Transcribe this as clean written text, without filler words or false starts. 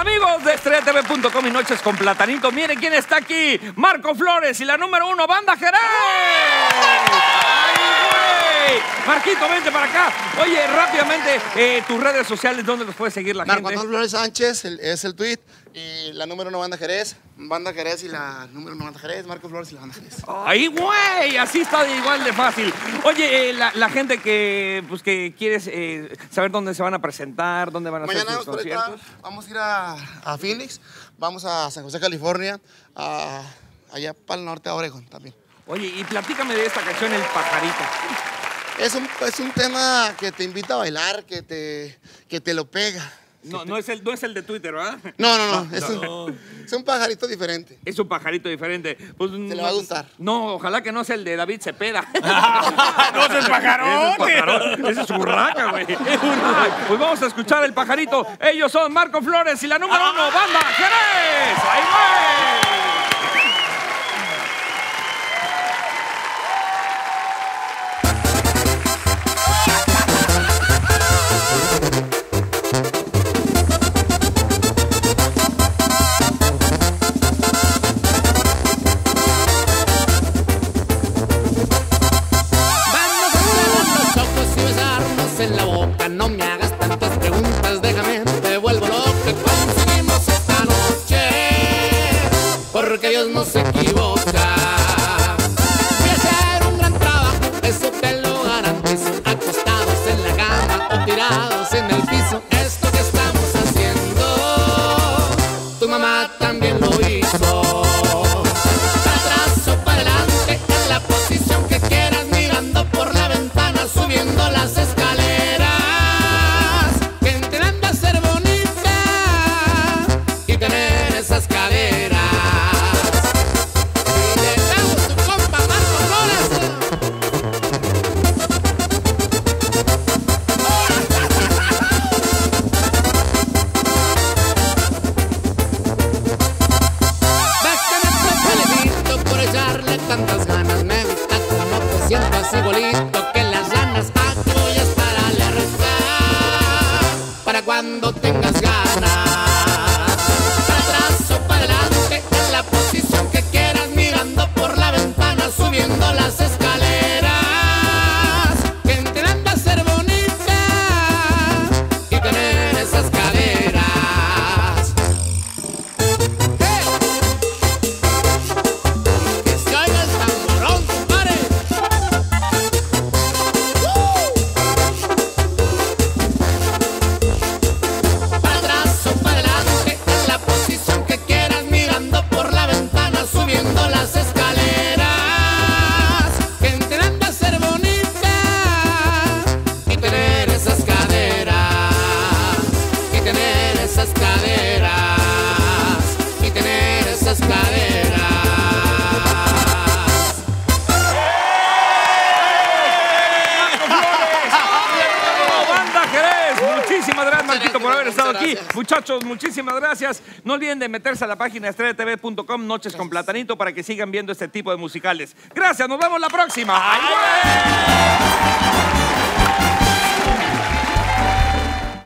Amigos de estrellatv.com y Noches con Platanito, miren quién está aquí. Marco Flores y la número 1, Banda Jerez. ¡Ay, güey! Marquito, vente para acá. Oye, rápidamente, tus redes sociales, ¿dónde los puede seguir la gente? Marco Flores Sánchez es el tweet. Y la número 1 Banda Jerez y la número 1 Banda Jerez, Marco Flores y la Banda Jerez. ¡Ay, güey! Así está igual de fácil. Oye, la gente que quiere saber dónde se van a presentar, dónde van a hacer sus conciertos. Vamos a ir a Phoenix, vamos a San José, California, allá para el norte, a Oregon también. Oye, y platícame de esta canción, El Pajarito. Es un tema que te invita a bailar, que te lo pega. No es el de Twitter, ¿verdad? No. Es un pajarito diferente. Es un pajarito diferente. Pues, te le va a gustar. No, ojalá que no sea el de David Cepeda. ¡No es el pajarón! Ese es Urraca, güey. Pues vamos a escuchar El Pajarito. Ellos son Marco Flores y la número 1, Banda Jerez. ¡Ahí güey! En la boca, no me hagas tantas preguntas, déjame, te vuelvo loco. Conseguimos esta noche, porque Dios no se equivoca. Voy a hacer un gran trabajo, eso te lo garantizo. Acostados en la cama o tirados en el piso, esto que estamos haciendo, tu mamá también lo hizo. Para atrás o para adelante, en la posición que quieras, mirando por la ventana, subiendo las escaleras. Esas caderas. Y le damos tu compa Marco Flores. Déjame te felicito por echarle tantas ganas. Me gusta como te siento así bolito, que las ganas aquí voy a estar a alertar para cuando tengas ganas. Subiendo las escaleras, que entiendan a ser bonita y tener esas caderas. ¡Hey! Que se oiga el tamborón, compadre. Para atrás o para adelante, en la posición que quieras, mirando por la ventana, subiendo las escaleras. Por haber estado aquí. Muchachos, muchísimas gracias. No olviden de meterse a la página estrellatv.com, Noches con Platanito, para que sigan viendo este tipo de musicales. Gracias, nos vemos la próxima. ¡Ay, güey!